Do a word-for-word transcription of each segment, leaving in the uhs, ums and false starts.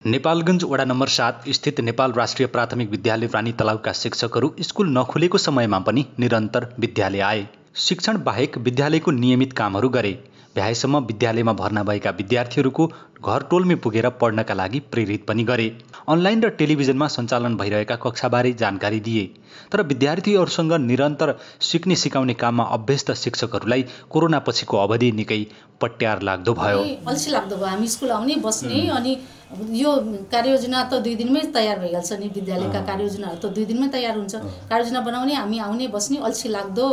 नेपालगञ्ज वडा नम्बर सात स्थित नेपाल राष्ट्रिय प्राथमिक विद्यालय रानी तलाउका शिक्षकहरू स्कुल नखुलेको समयमा पनि निरन्तर विद्यालय आए। शिक्षण बाहेक विद्यालयको नियमित कामहरू गरे। भ्याएसम्म विद्यालयमा भर्ना भएका विद्यार्थीहरूको घर टोलमै पुगेर पढ्नका लागि प्रेरित पनि गरे। अनलाइन र टेलिभिजनमा सञ्चालन भइरहेका कक्षाबारे जानकारी दिए। तर विद्यार्थीहरूसँग निरन्तर सिक्ने सिकाउने काममा अभ्यस्त शिक्षकहरूलाई कोरोना पछिको अवधि निकै पट्यार लाग्दो भयो। अल्छी लाग्दो भयो। हामी स्कुल आउने बस्ने अनि यो कार्ययोजना त दुई दिनमै तयार भइहाल्छ नि। विद्यालयका कार्ययोजनाहरू त दुई दिनमै तयार हुन्छ। कार्ययोजना बनाउने, हामी आउने बस्ने अल्छी लाग्दो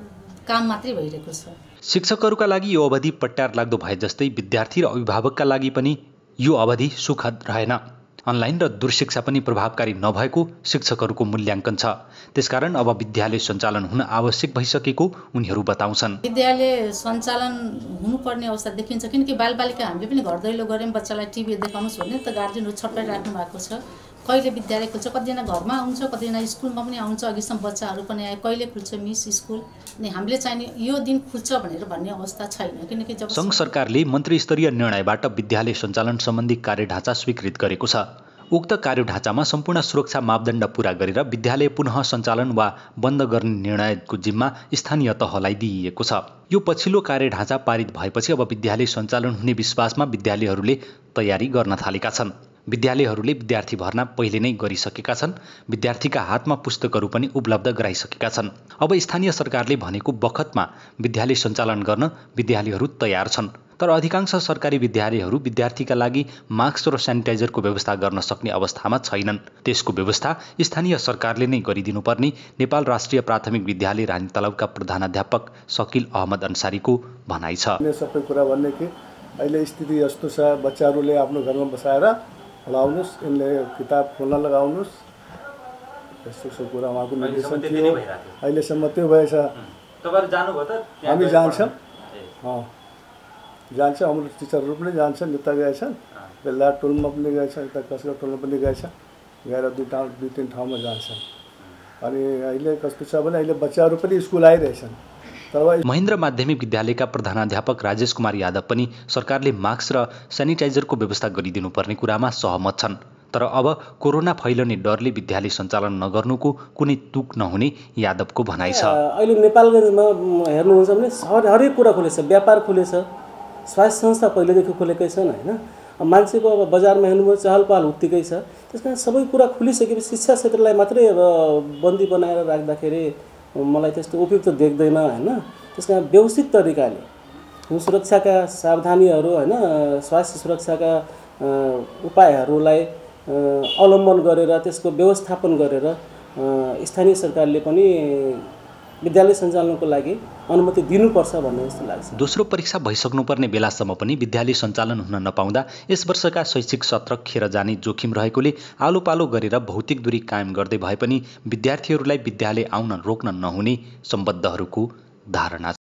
काम मात्रै भइरहेको छ। शिक्षकहरूका लागि यो अवधि पट्यार लाग्दो भए जस्तै विद्यार्थी र अभिभावकका लागि पनि यो अवधि सुखद रहेन। अनलाइन र दूरशिक्षा पनि प्रभावकारी नभएको शिक्षकहरूको मूल्याङ्कन छ। त्यसकारण अब विद्यालय सञ्चालन हुन आवश्यक भइसकेको उनीहरू बताउँछन्। विद्यालय सञ्चालन हुनुपर्ने अवस्था देखिन्छ, किनकि बालबालिका हामीले पनि घर दैलो गऱ्यौँ, बच्चालाई टिभी देखाउनुहोस् भने त गार्जियनहरू छट्टाइ राख्नु भएको छ। कहिले विद्यालय खुल्छ, कतिजना घरमा आउँछ, कतिजना स्कुलमा पनि आउँछ। अघिसम्म बच्चाहरू पनि आए, कहिले खुल्छ मिस स्कुल, अनि हामीले चाहिने यो दिन खुल्छ भनेर भन्ने अवस्था छैन। किनकि जब सङ्घ सरकारले मन्त्रीस्तरीय निर्णयबाट विद्यालय सञ्चालन सम्बन्धी कार्यढाँचा स्वीकृत गरेको छ। उक्त कार्यढाँचामा सम्पूर्ण सुरक्षा मापदण्ड पूरा गरेर विद्यालय पुनः सञ्चालन वा बन्द गर्ने निर्णयको जिम्मा स्थानीय तहलाई दिइएको छ। यो पछिल्लो कार्यढाँचा पारित भएपछि अब विद्यालय सञ्चालन हुने विश्वासमा विद्यालयहरूले तयारी गर्न थालेका छन्। विद्यालयहरूले विद्यार्थी भर्ना पहिले नै गरिसकेका छन्। विद्यार्थीका हातमा पुस्तकहरू पनि उपलब्ध गराइसकेका छन्। अब स्थानीय सरकारले भनेको बखतमा विद्यालय सञ्चालन गर्न विद्यालयहरू तयार छन्। तर अधिकांश सरकारी विद्यालयहरू विद्यार्थीका लागि मास्क र सेनिटाइजरको व्यवस्था गर्न सक्ने अवस्थामा छैनन्। त्यसको व्यवस्था स्थानीय सरकारले नै गरिदिनुपर्ने नेपाल राष्ट्रिय प्राथमिक विद्यालय रानी तलाउका प्रधानाध्यापक सकिल अहमद अन्सारीको भनाइ छ। सबै कुरा भन्ने कि अहिले स्थिति यस्तो छ, बच्चाहरूले आफ्नो घरमा बसाएर पढाउनुहोस्, यिनले किताब खोल्न लगाउनुहोस्, यस्तो यस्तो कुरा उहाँको निर्देशन थियो। अहिलेसम्म त्यो भएछ। तपाईहरु जानुभयो त? हामी जान्छौँ, अँ जान्छ। हाम्रो टिचरहरू पनि जान्छन्, यता गएछन्, बेला टोलमा पनि गएछन्, यता कसका टोलमा पनि गएछन्, गएर दुई ठाउँ दुई तिन ठाउँमा जान्छन्। अनि अहिले कस्तो छ भने अहिले बच्चाहरू पनि स्कुल आइरहेछन्। महेन्द्र माध्यमिक विद्यालयका प्रधानाध्यापक राजेश कुमार यादव पनि सरकारले मास्क र सेनिटाइजरको व्यवस्था गरिदिनुपर्ने कुरामा सहमत छन्। तर अब कोरोना फैलने डरले विद्यालय सञ्चालन नगर्नुको कुनै तुक नहुने यादवको भनाइ छ। अहिले नेपालगञ्जमा हेर्नुहुन्छ भने हरेक कुरा खुलेछ, व्यापार खुलेछ, स्वास्थ्य संस्था पहिलेदेखि खुलेकै छन् होइन। मान्छेको अब बजारमा हेर्नुभयो चहल पहल उत्तिकै छ। त्यस कारण सबै कुरा खुलिसकेपछि शिक्षा क्षेत्रलाई मात्रै अब बन्दी बनाएर राख्दाखेरि मलाई त्यस्तो उपयुक्त देख्दैन होइन। त्यस कारण व्यवस्थित तरिकाले सुरक्षाका सावधानीहरू होइन, स्वास्थ्य सुरक्षाका उपायहरूलाई अवलम्बन गरेर त्यसको व्यवस्थापन गरेर स्थानीय सरकारले पनि विद्यालय सञ्चालनको लागि अनुमति दिनुपर्छ भन्ने जस्तो लाग्छ। दोस्रो परीक्षा भइसक्नुपर्ने बेलासम्म पनि विद्यालय सञ्चालन हुन नपाउँदा यस वर्षका शैक्षिक सत्र खेर जाने जोखिम रहेकोले आलो पालो गरेर भौतिक दूरी कायम गर्दै भए पनि विद्यार्थीहरूलाई विद्यालय आउन रोक्न नहुने सम्बद्धहरूको धारणा छ।